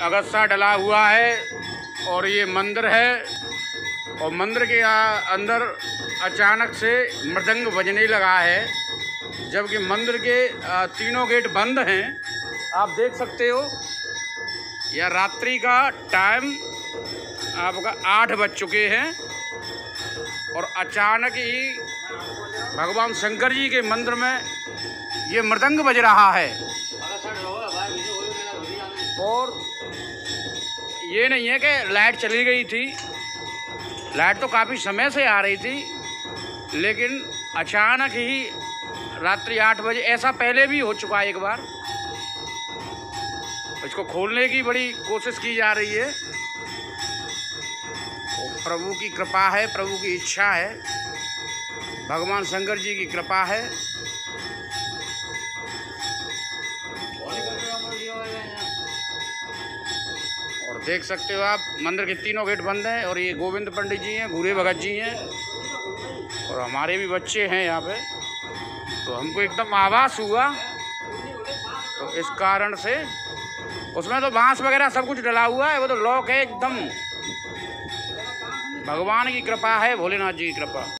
Agusta डला हुआ है और ये मंदिर है। और मंदिर के अंदर अचानक से मृदंग बजने लगा है, जबकि मंदिर के तीनों गेट बंद हैं। आप देख सकते हो, यह रात्रि का टाइम आपका 8 बज चुके हैं और अचानक ही भगवान शंकर जी के मंदिर में ये मृदंग बज रहा है। और ये नहीं है कि लाइट चली गई थी, लाइट तो काफ़ी समय से आ रही थी, लेकिन अचानक ही रात्रि 8 बजे, ऐसा पहले भी हो चुका है एक बार। इसको खोलने की बड़ी कोशिश की जा रही है। प्रभु की कृपा है, प्रभु की इच्छा है, भगवान शंकर जी की कृपा है। और देख सकते हो आप, मंदिर के तीनों गेट बंद हैं और ये गोविंद पंडित जी हैं, भूरे भगत जी हैं और हमारे भी बच्चे हैं यहाँ पे। तो हमको एकदम आभास हुआ, तो इस कारण से उसमें तो बांस वगैरह सब कुछ डला हुआ है, वो तो लॉक है एकदम। भगवान की कृपा है, भोलेनाथ जी की कृपा।